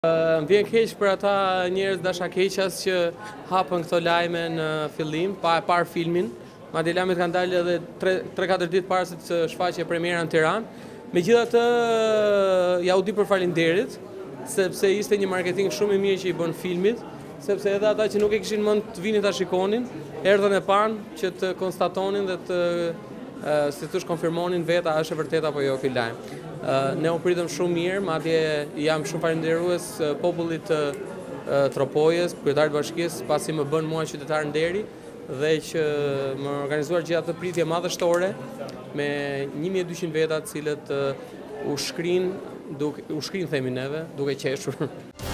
Më vjen keq për ata njerëz dashakeqas që hapën këto lajme në fillim, pa e parë filmin. Madje lajmet kanë dalë edhe 3-4 ditë para se të shfaqej premiera në Tiranë. Megjithatë, ja u di për faleminderit, sepse ishte një marketing shumë i mirë që i bën filmit, sepse edhe ata që nuk e kishin mend të vinin ta shikonin, erdhën e panë që të konstatonin dhe të si thosh konfirmonin vetë a është e vërtetë apo jo ky lajm. Ne u pritëm shumë mirë, madje jam shumë falënderues popullit të Tropojës, kryetarit të bashkisë, pasi më bën mua qytetar nderi dhe që më organizuar gjithë atë pritje madhështore me 1200 veta të cilët u shkrin themi neve, duke qeshur.